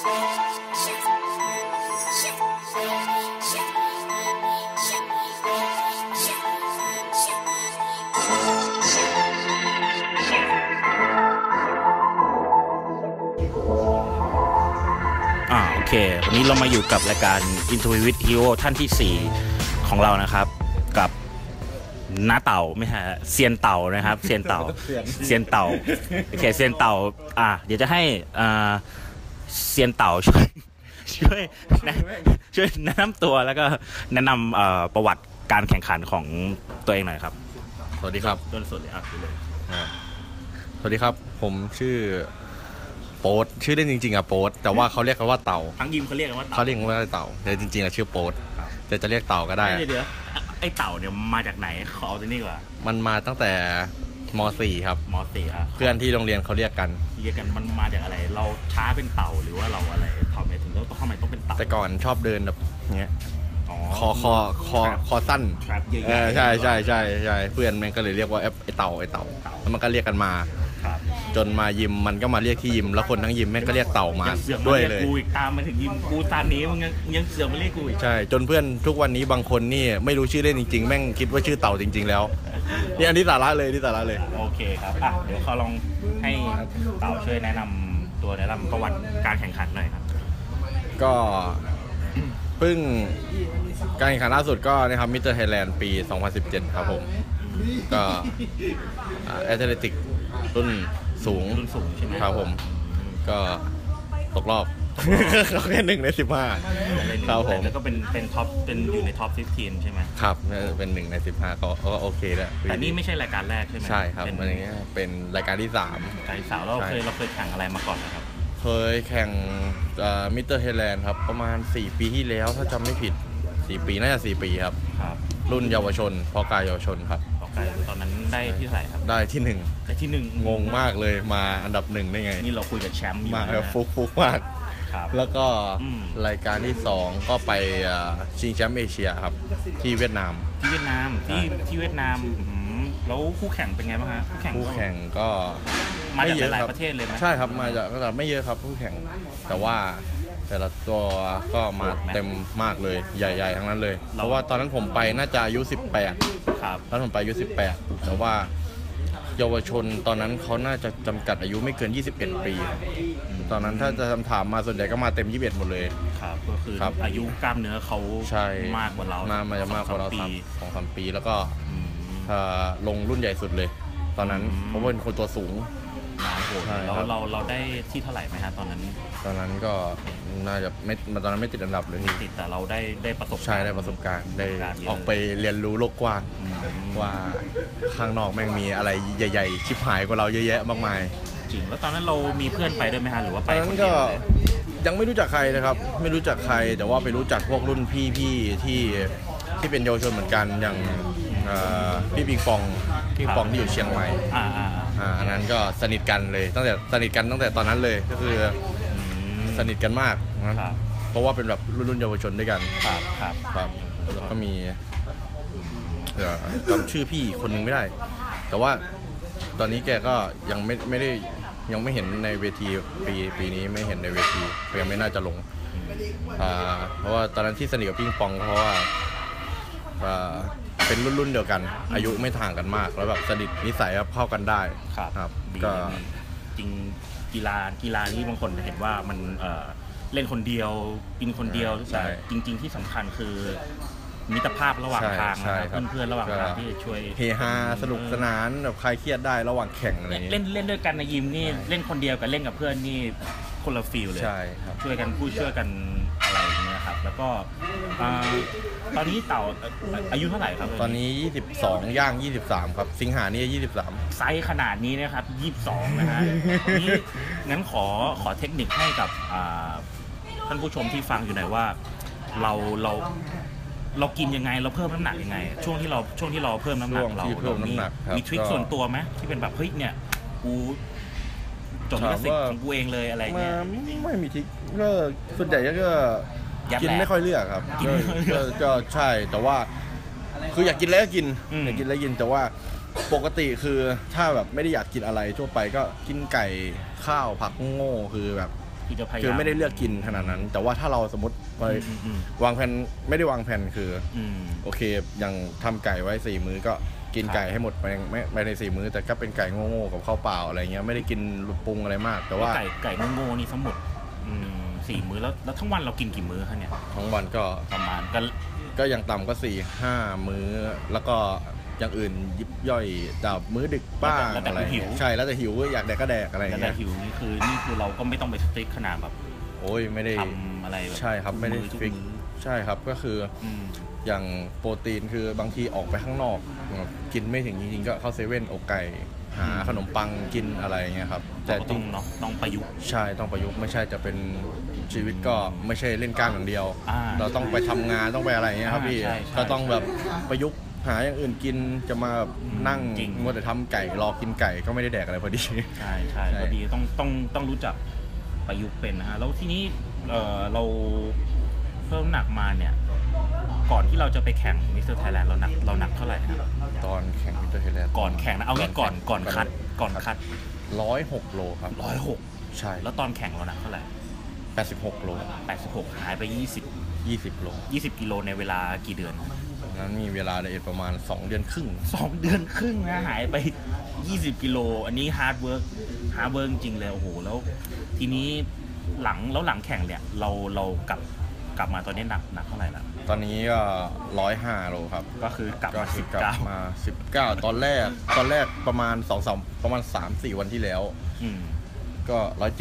โอเควันนี้เรามาอยู่กับรายการ Interview with Hero ท่านที่4ของเรานะครับกับน้าเต่าไม่ใช่เซียนเต่านะครับเซียนเต่าโอเคเซียนเต่าเดี๋ยวจะให้เซียนเต่าช่วยแนะนำตัวแล้วก็แนะนำประวัติการแข่งขันของตัวเองหน่อยครับสวัสดีครับต้นสุดเลยเลยสวัสดีครับผมชื่อโป๊ตชื่อเล่นจริงๆอะโป๊ตแต่ว่าเขาเรียกกันว่าเต่าทั้งยิมเขาเรียกกันว่าเขาเรียกว่าเต่าแต่จริงๆอะชื่อโป๊ตแต่จะเรียกเต่าก็ได้เดี๋ยวไอ้เต่าเนี่ยมาจากไหนขอเอาตัวนี้ก่อนมันมาตั้งแต่ม.4 ครับม.4ครับเพื่อนที่โรงเรียนเขาเรียกกันมันมาจากอะไรเราช้าเป็นเต่าหรือว่าเราอะไรทำไมถึงต้องทำไมต้องเป็นเต่าแต่ก่อนชอบเดินแบบเงี้ยคอสั้นใช่เพื่อนมันก็เลยเรียกว่าไอ้เต่าแล้วมันก็เรียกกันมาจนมายิมมันก็มาเรียกที่ยิมแล้วคนทั้งยิมแม่งก็เรียกเต่ามาด้วยเลยกูอีกตามมาถึงยิมกูตามนี้มึงยังเสือกมาเรียกกูอีกใช่จนเพื่อนทุกวันนี้บางคนนี่ไม่รู้ชื่อเล่นจริงๆแม่งคิดว่าชื่อเต่าจริงๆแล้วนี่อันนี้สาระเลยโอเคครับเดี๋ยวเขาลองให้เต่าช่วยแนะนำตัวแนะนำประวัติการแข่งขันหน่อยครับก็เพิ่งการแข่งขันล่าสุดก็นะครับมิสเตอร์ไทยแลนด์ปี2017ครับผมก็แอตเลติกรุ่นสูงใช่ไหมครับผมก็ตกรอบเขาแค่1 ใน 15ครับผมแล้วก็เป็นท็อปเป็นอยู่ในท็อป15ใช่ไหมครับเป็น1 ใน 15ก็โอเคแล้วแต่นี่ไม่ใช่รายการแรกใช่ไหมใช่ครับมันอย่างเงี้ยเป็นรายการที่3 เราเคยแข่งอะไรมาก่อนนะครับเคยแข่งมิสเตอร์ไทยแลนด์ครับประมาณ4 ปีที่แล้วถ้าจำไม่ผิด4 ปีน่าจะ4 ปีครับรุ่นเยาวชนพก.เยาวชนครับตอนนั้นได้ที่เท่าไหร่ครับได้ที่1งงมากเลยมาอันดับ1ได้ไงนี่เราคุยกับแชมป์มาฟุกมากแล้วก็รายการที่2ก็ไปชิงแชมป์เอเชียครับที่เวียดนามที่เวียดนามแล้วคู่แข่งเป็นไงบ้างฮะคู่แข่งก็มาจากหลายประเทศเลยไหมใช่ครับมาจากระดับไม่เยอะครับคู่แข่งแต่ว่าแต่ละตัวก็มาเต็มมากเลยใหญ่ๆทั้งนั้นเลยเพราะว่าตอนนั้นผมไปน่าจะอายุ18ครับตอนผมไปอายุ18แต่ว่าเยาวชนตอนนั้นเขาน่าจะจำกัดอายุไม่เกิน21 ปีตอนนั้นถ้าจะถามมาส่วนใหญ่ก็มาเต็ม21หมดเลยครับก็คืออายุกล้ามเนื้อเขามากกว่าเรามาจะมากกว่าเรา2-3 ปีแล้วก็ลงรุ่นใหญ่สุดเลยตอนนั้นเพราะว่าเป็นคนตัวสูงแล้วเราได้ที่เท่าไหร่ไหมฮะตอนนั้นก็น่าจะไม่ตอนนั้นไม่ติดอันดับเลยติดแต่เราได้ประสบใช่ได้ประสบการณ์ได้ออกไปเรียนรู้โลกกว้างว่าข้างนอกแม่งมีอะไรใหญ่ๆชิบหายกว่าเราเยอะแยะมากมายจริงแล้วตอนนั้นเรามีเพื่อนไปด้วยไหมฮะหรือว่าไปคนเดียวยังไม่รู้จักใครนะครับไม่รู้จักใครแต่ว่าไปรู้จักพวกรุ่นพี่ที่เป็นเยาวชนเหมือนกันอย่างพี่ปิงปองที่อยู่เชียงใหม่อันนั้นก็สนิทกันเลยตั้งแต่ตอนนั้นเลยก็คือสนิทกันมากนะเพราะว่าเป็นแบบรุ่นเยาวชนด้วยกันครับแล้วก็มีจำชื่อพี่คนนึงไม่ได้แต่ว่าตอนนี้แกก็ยังไม่เห็นในเวทีปีนี้ไม่เห็นในเวทียังไม่น่าจะลงเพราะว่าตอนนั้นที่สนิทกับปิงปองเพราะว่าเป็นรุ่นเดียวกันอายุไม่ต่างกันมากแล้วแบบสนิทนิสัยเข้ากันได้ครับก็จริงกีฬานี้บางคนเห็นว่ามันเล่นคนเดียวกินคนเดียวแต่จริงๆที่สำคัญคือมิตรภาพระหว่างทางนะครับเพื่อนระหว่างทางที่ช่วยเฮฮาสนุกสนานแบบคลายเครียดได้ระหว่างแข่งอะไรอย่างเงี้ยเล่นด้วยกันในยิมนี่เล่นคนเดียวกับเล่นกับเพื่อนนี่คนละฟีลเลยช่วยกันช่วยกันอะไรอย่างเงี้ยครับแล้วก็ตอนนี้เต่าอายุเท่าไหร่ครับตอนนี้22ย่าง23ครับสิงหานี่23 ไซส์ขนาดนี้นะครับ22นะฮะนี้งั้นขอเทคนิคให้กับท่านผู้ชมที่ฟังอยู่หน่อยว่าเรากินยังไงเราเพิ่มน้ำหนักยังไงช่วงที่เราเพิ่มน้ำหนักเรามีทริคส่วนตัวไหมที่เป็นแบบเฮ้ยเนี่ยกูจดลิขสิทธิ์ของกูเองเลยอะไรเงี้ยไม่มีทริคก็ส่วนใหญ่ก็กินไม่ค่อยเลือกครับก็ใช่แต่ว่าคืออยากกินแล้วก็กินแต่ว่าปกติคือถ้าแบบไม่ได้อยากกินอะไรทั่วไปก็กินไก่ข้าวผักโง่คือแบบคือไม่ได้เลือกกินขนาดนั้น แต่ว่าถ้าเราสมมติไปวางแผนไม่ได้วางแผนคือโอเคยังทำไก่ไว้4 มื้อก็กินไก่ให้หมดไปใน4 มื้อแต่ก็เป็นไก่โง่ๆกับข้าวเปล่าอะไรเงี้ยไม่ได้กินปรุงอะไรมากแต่ว่าไก่โง่ๆนี่ทั้งหมด4 มื้อแล้วทั้งวันเรากินกี่มื้อคะเนี่ยทั้งวันก็ประมาณก็ยังต่ำก็4-5 มื้อแล้วก็อย่างอื่นยิบย่อยดับมื้อดึกบ้างอะไรใช่แล้วแต่หิวอยากแดกก็แดกอะไรอย่างเงี้ยแต่หิวนี่คือเราก็ไม่ต้องไปสติ๊กขนาดแบบโอ้ยไม่ได้ทำอะไรแบบใช่ครับไม่ได้ฟิกใช่ครับก็คืออย่างโปรตีนคือบางทีออกไปข้างนอกกินไม่ถึงจริงๆก็เข้าเซเว่นอกไก่หาขนมปังกินอะไรเงี้ยครับแต่ต้องประยุกต์ใช่ต้องประยุกต์ไม่ใช่จะเป็นชีวิตก็ไม่ใช่เล่นกล้ามอย่างเดียวเราต้องไปทำงานต้องไปอะไรเงี้ยครับพี่ก็ต้องแบบประยุกต์หาอย่างอื่นกินจะมานั่งมัวแต่ทำไก่รอกินไก่ก็ไม่ได้แดกอะไรพอดีใช่พอดีต้องรู้จักประยุกต์เป็นนะฮะแล้วที่นี้เราเพิ่มหนักมาเนี่ยก่อนที่เราจะไปแข่งมิสเตอร์ไทยแลนด์เราหนักเท่าไหร่ครับตอนแข่งมิสเตอร์ไทยแลนด์ก่อนแข่งนะเอางี้ก่อนคัด 106 โลครับ 106ใช่แล้วตอนแข่งเราหนักเท่าไหร่ 86 โล 86หายไป 20 โล 20 กิโลในเวลากี่เดือนนั้นมีเวลาไดเอทประมาณ2 เดือนครึ่งนะหายไป20 กิโลอันนี้ฮาร์ดเวิร์กจริงเลยโอ้โหแล้วทีนี้หลังแข่งเนี่ยเรากลับมาตอนนี้หนักเท่าไหร่ละตอนนี้ก็105 โลครับก็คือกลับมา 19ตอนแรกประมาณ3-4 วันที่แล้วก็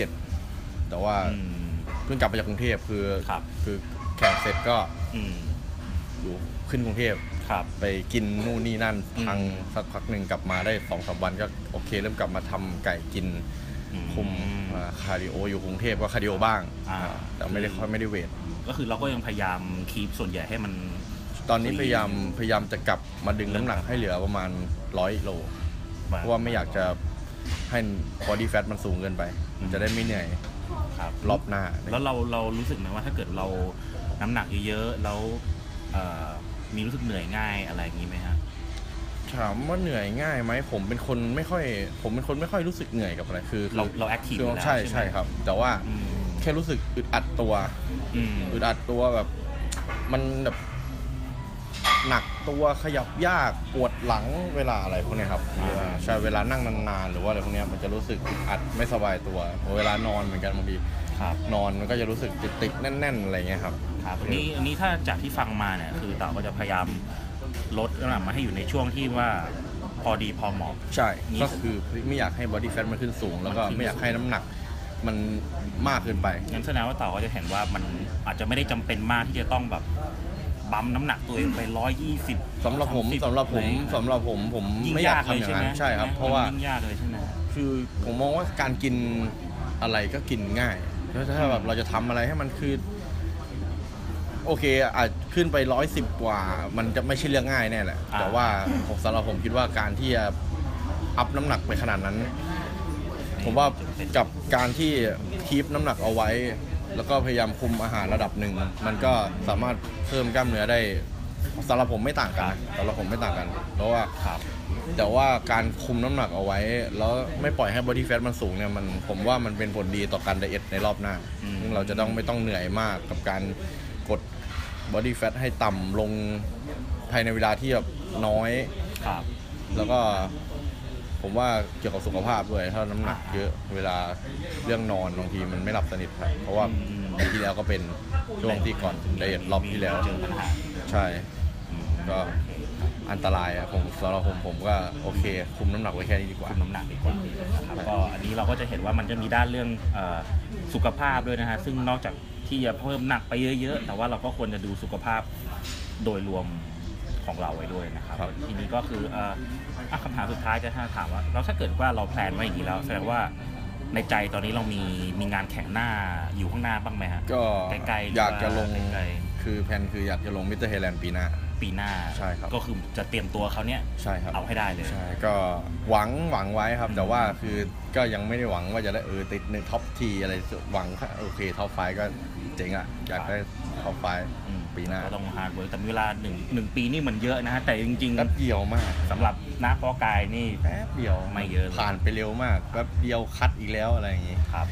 107แต่ว่าเพิ่งกลับมาจากกรุงเทพคือแข่งเสร็จก็อยู่ขึ้นกรุงเทพไปกินนู่นนี่นั่นพังสักพักหนึ่งกลับมาได้ 2-3 วันก็โอเคเริ่มกลับมาทำไก่กินคุมคาร์ดิโออยู่กรุงเทพก็คาร์ดิโอบ้างแต่ไม่ได้เวทก็คือเราก็ยังพยายามคีปส่วนใหญ่ให้มันตอนนี้พยายามจะกลับมาดึงน้ำหนักให้เหลือประมาณ100 โลเพราะว่าไม่อยากจะให้ body fat มันสูงเกินไปจะได้ไม่เหนื่อยรอบหน้าแล้วเรารู้สึกไหมว่าถ้าเกิดเราน้ำหนักเยอะๆแล้วมีรู้สึกเหนื่อยง่ายอะไรอย่างนี้ไหมฮะถามว่าเหนื่อยง่ายไหมผมเป็นคนไม่ค่อยรู้สึกเหนื่อยกับอะไรคือเราแอคทีฟใช่ครับแต่ว่าแค่รู้สึกอึดอัดตัวแบบมันแบบหนักตัวขยับยากปวดหลังเวลาอะไรพวกนี้ครับใช่เวลานั่งนานๆหรือว่าอะไรพวกนี้มันจะรู้สึกอึดอัดไม่สบายตัวเวลานอนเหมือนกันบางทีนอนมันก็จะรู้สึกติดแน่นๆอะไรเงี้ยครับอันนี้ถ้าจากที่ฟังมาเนี่ยคือเต่าก็จะพยายามลดน้ำหนักมาให้อยู่ในช่วงที่ว่าพอดีพอเหมาะใช่ก็คือไม่อยากให้ body fat มันขึ้นสูงแล้วก็ไม่อยากให้น้ำหนักมันมากเกินไปงั้นแสดงว่าเต่าก็จะเห็นว่ามันอาจจะไม่ได้จำเป็นมากที่จะต้องแบบบัมน้ำหนักตัวเองไป120 สำหรับผมไม่อยากทำอย่างนั้นใช่ครับเพราะว่ายิ่งยากเลยใช่ไหมคือผมมองว่าการกินอะไรก็กินง่ายแล้วถ้าแบบเราจะทำอะไรให้มันคือโอเคอาจขึ้นไป110 กว่ามันจะไม่ใช่เรื่องง่ายแน่แหละแต่ว่าสำหรับผมคิดว่าการที่จะอัพน้ำหนักไปขนาดนั้นผมว่ากับการที่คีปน้ำหนักเอาไว้แล้วก็พยายามคุมอาหารระดับหนึ่งมันก็สามารถเพิ่มกล้ามเนื้อได้สำหรับผมไม่ต่างกันเพราะว่าแต่ว่าการคุมน้ำหนักเอาไว้แล้วไม่ปล่อยให้ body fat มันสูงเนี่ยผมว่ามันเป็นผลดีต่อการไดเอทในรอบหน้าซึ่งเราจะไม่ต้องเหนื่อยมากกับการกด body fat ให้ต่ำลงภายในเวลาที่แบบน้อยแล้วก็ผมว่าเกี่ยวกับสุขภาพด้วยถ้าน้ำหนักเยอะเวลาเรื่องนอนบางทีมันไม่หลับสนิทครับเพราะว่าปีที่แล้วก็เป็นช่วงที่ก่อนไดเอทรอบที่แล้วใช่ก็อันตรายอะสำหรับผมก็โอเคคุมน้ำหนักไว้แค่นี้ดีกว่านะครับก็อันนี้เราก็จะเห็นว่ามันจะมีด้านเรื่องสุขภาพด้วยนะฮะซึ่งนอกจากที่จะเพิ่มหนักไปเยอะๆแต่ว่าเราก็ควรจะดูสุขภาพโดยรวมของเราไว้ด้วยนะครับทีนี้ก็คือคำถามสุดท้ายจะถามว่าเราถ้าเกิดว่าเราแพลนไว้อย่างนี้แล้วแสดงว่าในใจตอนนี้เรามีงานแข่งหน้าอยู่ข้างหน้าบ้างไหมฮะก็ใกล้ๆอยากจะลงคือแพลนคืออยากจะลงมิสเตอร์ไทยแลนด์ปีหน้าใช่ครับก็คือจะเตรียมตัวเขาเนี้ยใช่ครับเอาให้ได้เลยใช่ก็หวังไว้ครับแต่ว่าคือก็ยังไม่ได้หวังว่าจะได้ติดในท็อปทีอะไรหวังโอเคท็อปไฟก็เจ๋งอ่ะอยากได้ท็อปไฟปีหน้าต้องฮาร์ดเวิร์คแต่เวลา1 ปีนี่มันเยอะนะฮะแต่จริงๆแป๊บเดียวมากสำหรับนักเพาะกายนี่แป๊บเดียวไม่เยอะผ่านไปเร็วมากแป๊บเดียวคัดอีกแล้วอะไรอย่างงี้ครับโอ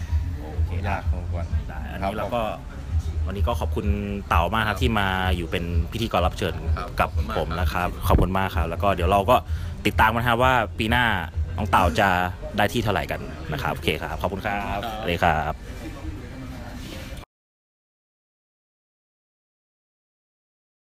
ยากพอสมควรได้อันนี้เราก็วันนี้ก็ขอบคุณเต่ามากครับที่มาอยู่เป็นพิธีกรรับเชิญกับผมนะครับขอบคุณมากครับแล้วก็เดี๋ยวเราก็ติดตามกันครับว่าปีหน้าน้องเต่าจะได้ที่เท่าไหร่กันนะครับโอเคครับขอบคุณครับสวัสดีครับ